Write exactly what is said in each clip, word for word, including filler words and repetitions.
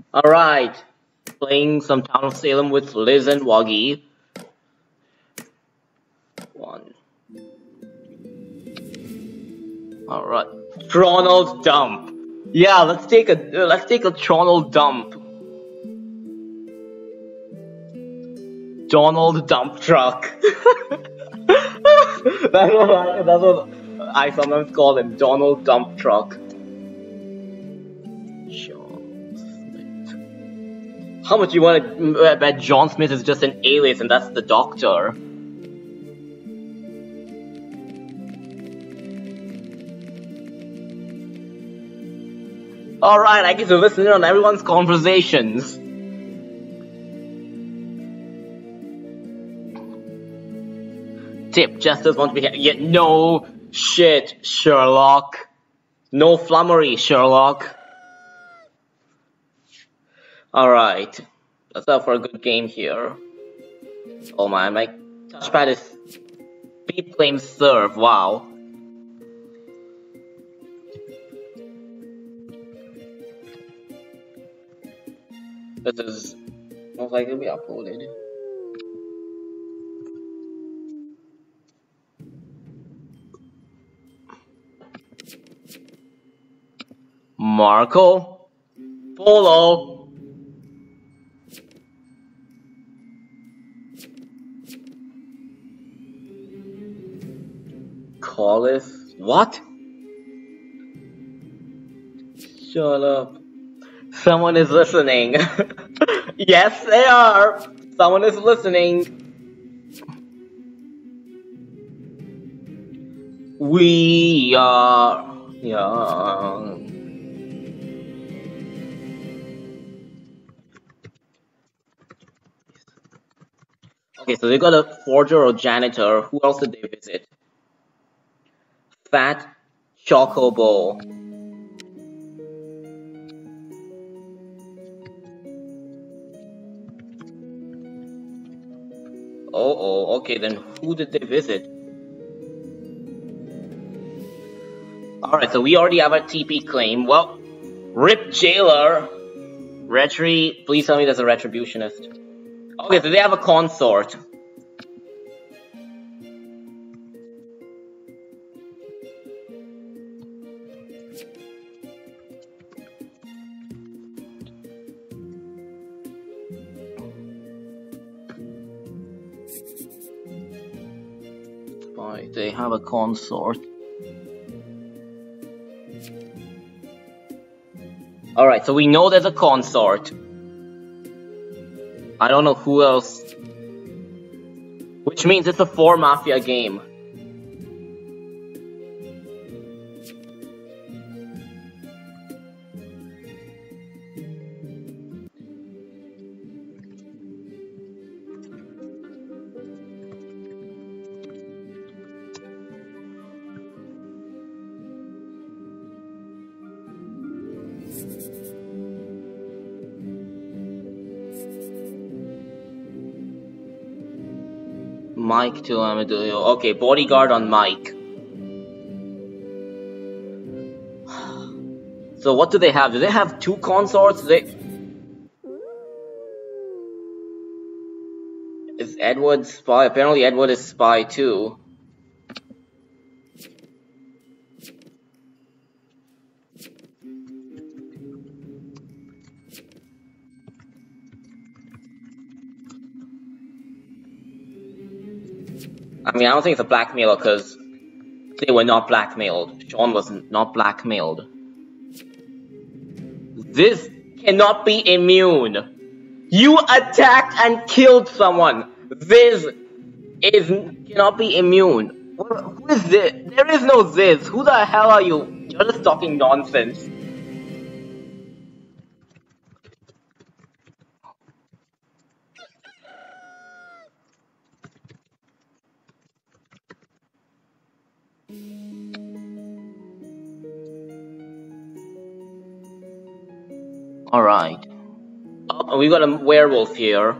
Alright, playing some Town of Salem with Liz and Woggy. One. Alright. Tronald dump. Yeah, let's take a uh, let's take a Tronald dump. Donald dump truck. That's what I, that's what I sometimes call him, Donald dump truck. How much you want to bet John Smith is just an alias and that's the doctor? Alright, I get to listen in on everyone's conversations. Tip, Justice wants to be here. Yeah, no shit, Sherlock. No flummery, Sherlock. Alright, let's go for a good game here. Oh my, my touchpad is beep claim serve, wow. This is most likely to be uploaded. Marco Polo. Collis. What? Shut up. Someone is listening. Yes, they are. Someone is listening. We are young. Okay, so they got a forger or janitor. Who else did they visit? Fat Chocobo. Oh, oh, okay, then who did they visit? Alright, so we already have a T P claim. Well, Rip Jailer. Retri, please tell me there's a retributionist. Okay, so they have a consort. Right, they have a consort. Alright, so we know there's a consort. I don't know who else. Which means it's a four mafia game. Mike to Amadeo. Okay, bodyguard on Mike. So what do they have? Do they have two consorts? They... Is Edward spy? Apparently Edward is spy too. I mean, I don't think it's a blackmailer because they were not blackmailed. Sean was not blackmailed. This cannot be immune. You attacked and killed someone. This is cannot be immune. Who is this? There is no this. Who the hell are you? You're just talking nonsense. Alright. Oh, we got a werewolf here.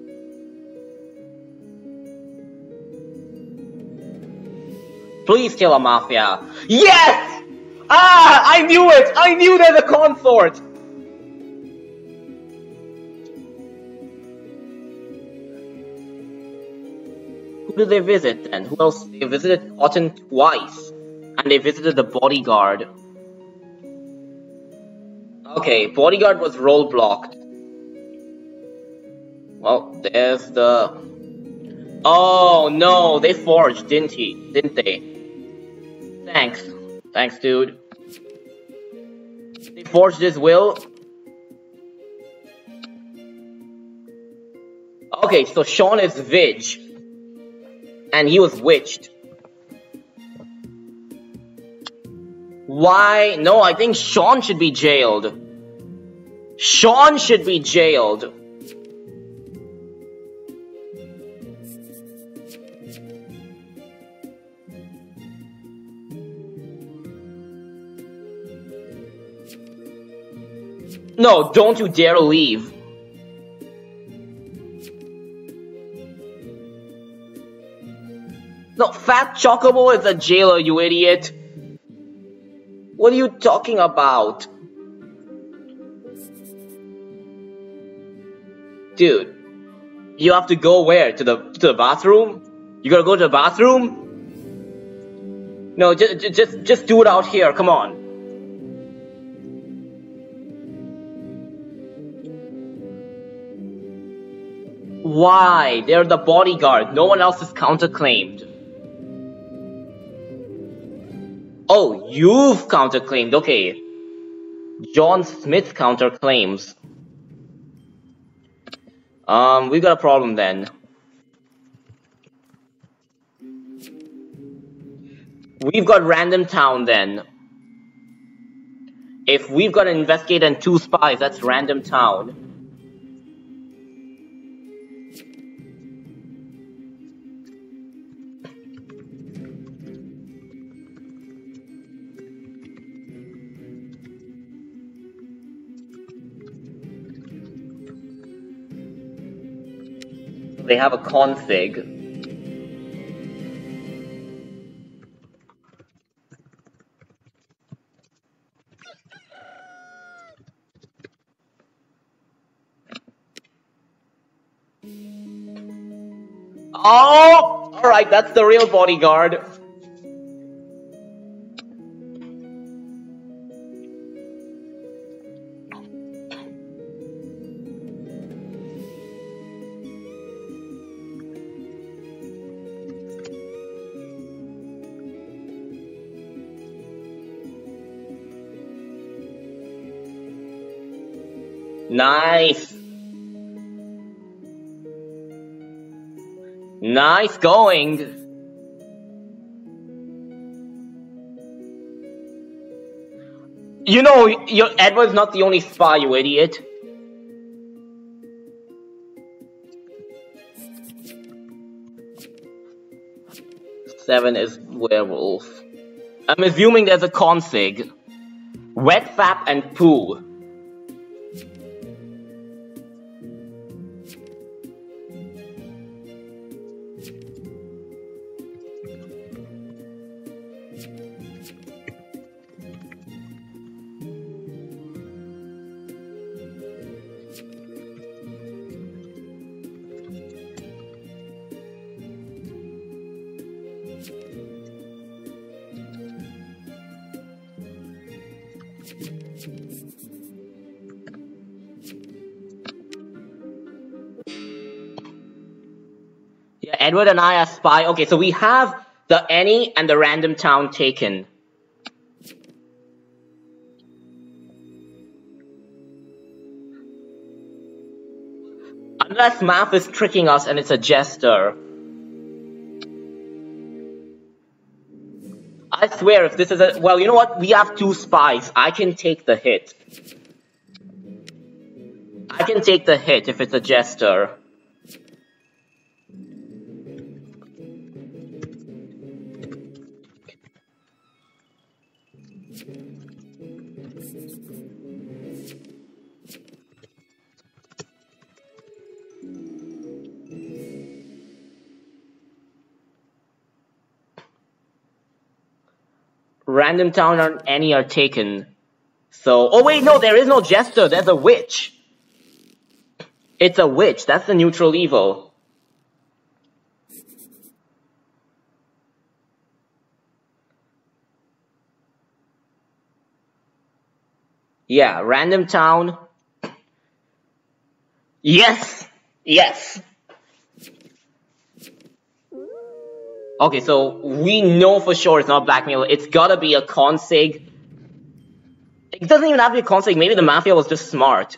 Please kill a mafia. Yes! Ah! I knew it! I knew there's a consort! Who did they visit then? Who else? They visited Cotton twice. And they visited the bodyguard. Okay, bodyguard was roadblocked. Well, there's the... Oh no, they forged, didn't he? Didn't they? Thanks. Thanks, dude. They forged his will. Okay, so Sean is Vidge. And he was witched. Why? No, I think Sean should be jailed. Sean should be jailed. No, don't you dare leave. No, Fat Chocobo is a jailer, you idiot. What are you talking about? Dude, you have to go where? To the to the bathroom? You gotta go to the bathroom? No, just just just do it out here. Come on. Why? They're the bodyguard. No one else is counterclaimed. Oh, you've counterclaimed. Okay. John Smith counterclaims. Um, we got a problem then. We've got Random Town then. If we've got an investigator and two spies, that's Random Town. They have a config. Oh! Alright, that's the real bodyguard. Nice. Nice going. You know, your Edward's not the only spy, you idiot. Seven is werewolf. I'm assuming there's a config. Wet Fap and Poo. Yeah, Edward and I are spy. Okay, so we have the Any and the Random Town taken. Unless Math is tricking us and it's a jester. I swear if this is a... Well, you know what? We have two spies. I can take the hit. I can take the hit if it's a jester. Random Town and Any are taken. So, oh wait, no, there is no jester, there's a witch. It's a witch, that's the neutral evil. Yeah, random town. Yes! Yes! Okay, so we know for sure it's not blackmail. It's gotta be a consig. It doesn't even have to be a consig. Maybe the mafia was just smart.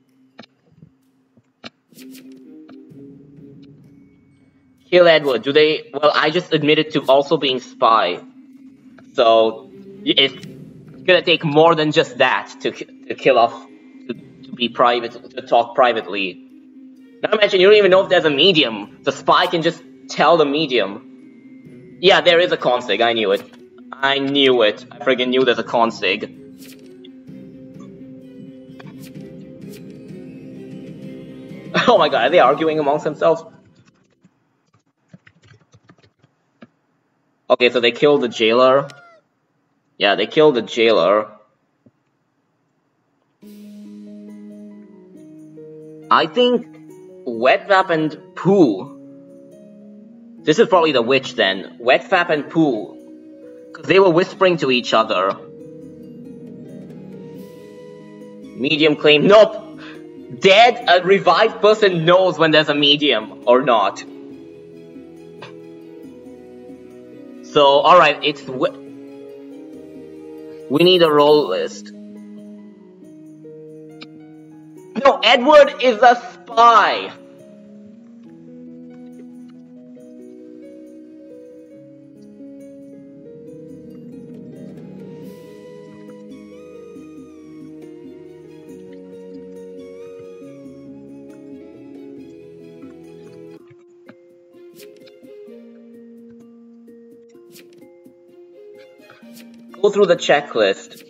Kill Edward. Do they? Well, I just admitted to also being spy. So it's gonna take more than just that to to kill off, to, to be private, to talk privately. Not to mention, you don't even know if there's a medium. The spy can just tell the medium. Yeah, there is a consig. I knew it. I knew it. I friggin' knew there's a consig. Oh my god, are they arguing amongst themselves? Okay, so they killed the jailer. Yeah, they killed the jailer. I think Wetfap and Pooh. This is probably the witch then. Wetfap and Pooh. Because they were whispering to each other. Medium claim. Nope. Dead, a revived person knows when there's a medium or not. So, alright, it's... We need a roll list. No, Edward is a spy! Go through the checklist.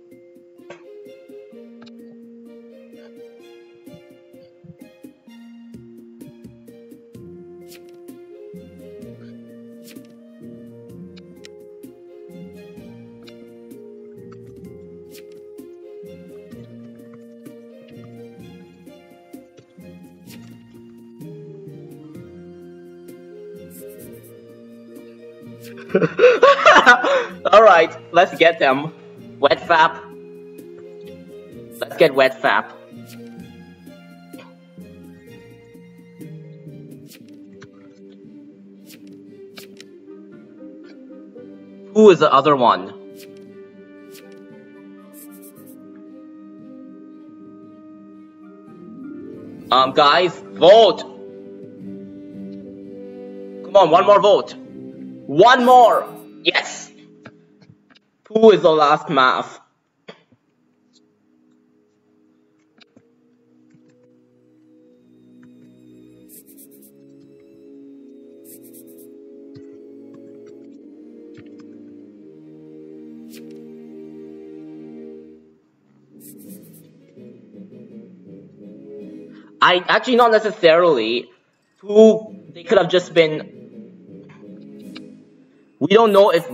Alright, let's get them. Wetfap. Let's get Wetfap. Who is the other one? Um, guys, vote! Come on, one more vote. One more! Yes! Who is the last math? I actually not necessarily. Who they could have just been. We don't know if.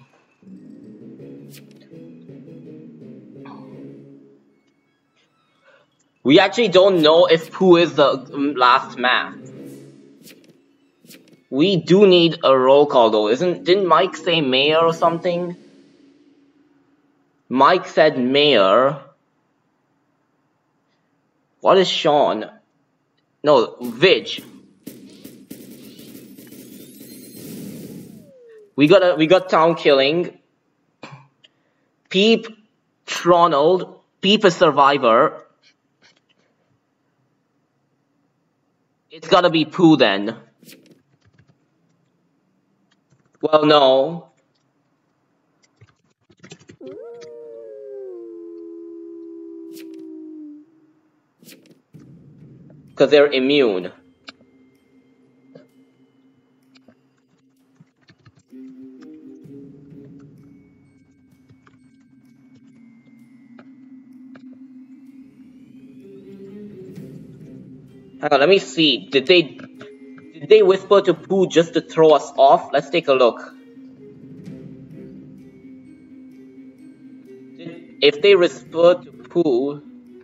We actually don't know if who is the last man. We do need a roll call though, isn't? Didn't Mike say mayor or something? Mike said mayor. What is Sean? No, Vidge. We got a we got town killing. Peep, Tronald. Peep is survivor. It's gotta be Pooh then. Well, no. Because they're immune. Hang on, let me see. Did they did they whisper to Pooh just to throw us off? Let's take a look. Did, if they whispered to Pooh,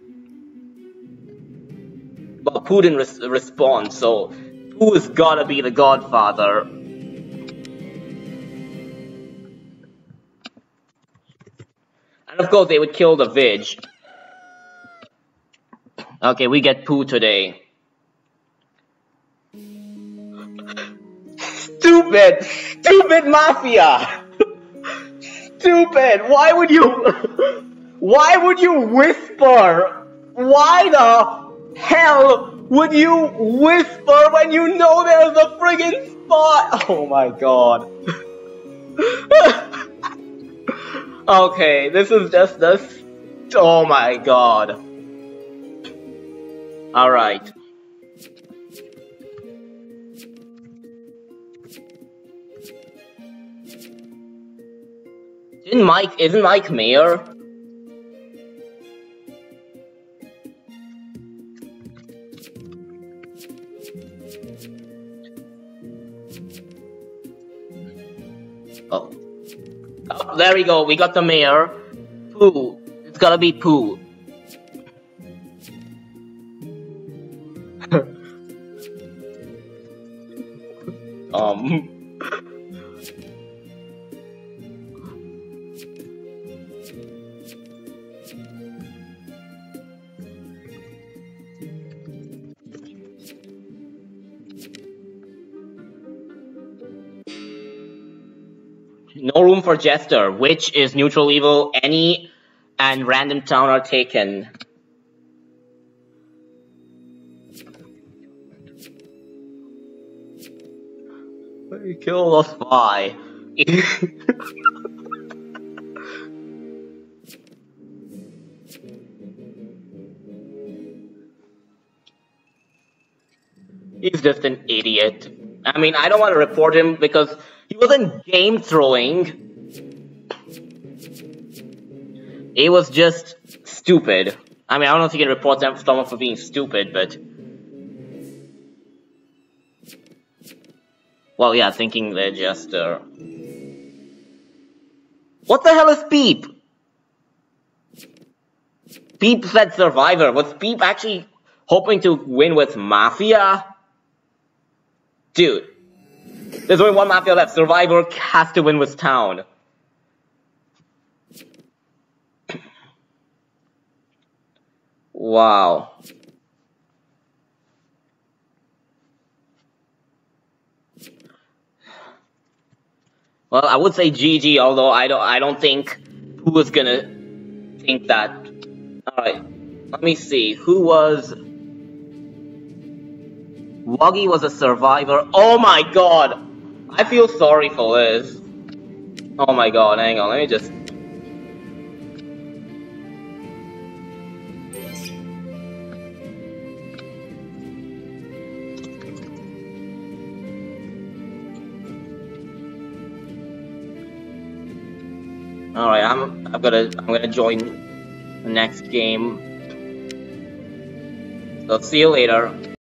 but Pooh didn't res respond, so Pooh has gotta be the Godfather. And of course, they would kill the Vidge. Okay, we get poo today. Stupid! Stupid mafia! Stupid! Why would you... Why would you whisper? Why the hell would you whisper when you know there's a friggin' spot? Oh my god. Okay, this is just this. Oh my god. Alright. Didn't Mike, isn't Mike mayor? Oh. Oh, there we go, we got the mayor. Pooh. It's gotta be Pooh. um. No room for Jester, which is neutral evil, any and random town are taken. Kill the spy. He's just an idiot. I mean, I don't want to report him because he wasn't game throwing. It was just stupid. I mean, I don't know if you can report someone for being stupid, but... Well, yeah, thinking they're just, uh... What the hell is Peep? Peep said Survivor. Was Peep actually hoping to win with Mafia? Dude. There's only one Mafia left. Survivor has to win with Town. Wow. Well, I would say G G, although I don't I don't think who was gonna think that. Alright. Let me see. Who was Wuggy was a survivor. Oh my god! I feel sorry for Liz. Oh my god, hang on, let me just... Alright, I'm I'm gonna I'm gonna join the next game. So see you later.